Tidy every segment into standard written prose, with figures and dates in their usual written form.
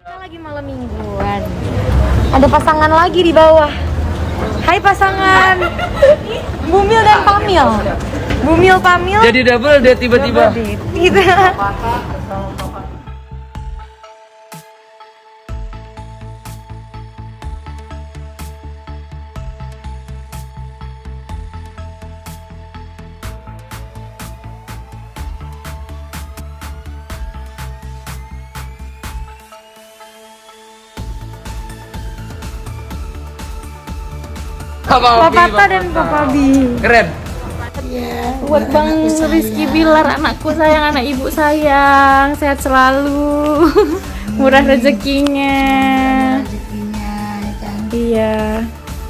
Kita lagi malam mingguan. Ada pasangan lagi di bawah. Hai pasangan. Bumil dan Pamil. Bumil Pamil. Jadi double date tiba-tiba. Tidak. Papa Tata dan Papa Bi. Keren. Buat Bang Rizky Bilar, anakku sayang, anak ibu sayang, sehat selalu, murah rezekinya. Iya.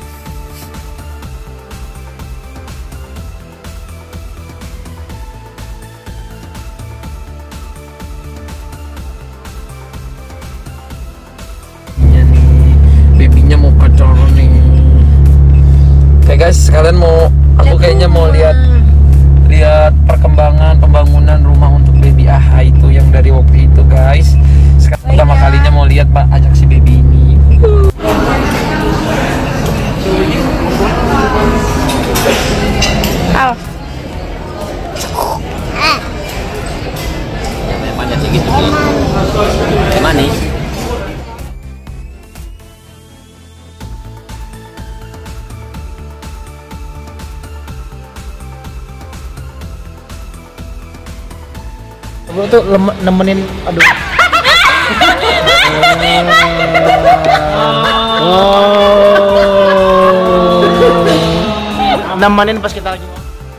Babynya mau pacaran nih. Oke guys, sekalian aku kayaknya mau lihat perkembangan pembangunan rumah untuk baby AHA itu yang dari waktu itu guys. Sekarang pertama kalinya mau lihat Pak, ajak si baby ini. Al. Banyak sih gitu. Gimana nih? Gue tuh nemenin, aduh. Nemenin pas kita lagi.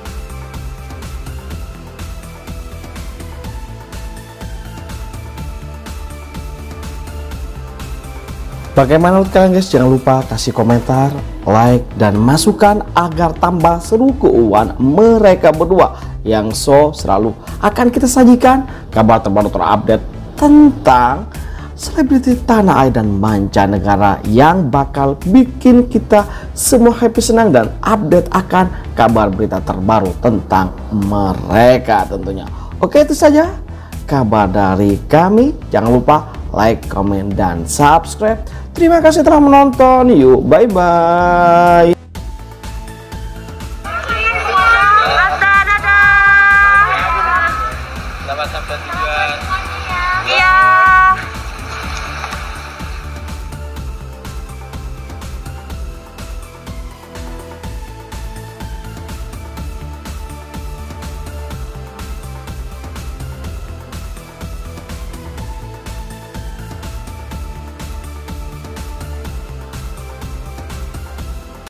Bagaimana menurut kalian guys? Jangan lupa kasih komentar, like, dan masukan agar tambah seru keuangan mereka berdua yang selalu akan kita sajikan kabar terbaru terupdate tentang selebriti tanah air dan mancanegara yang bakal bikin kita semua happy, senang, dan update akan kabar berita terbaru tentang mereka tentunya. Oke, itu saja kabar dari kami. Jangan lupa like, komen, dan subscribe. Terima kasih telah menonton. Yuk, bye-bye.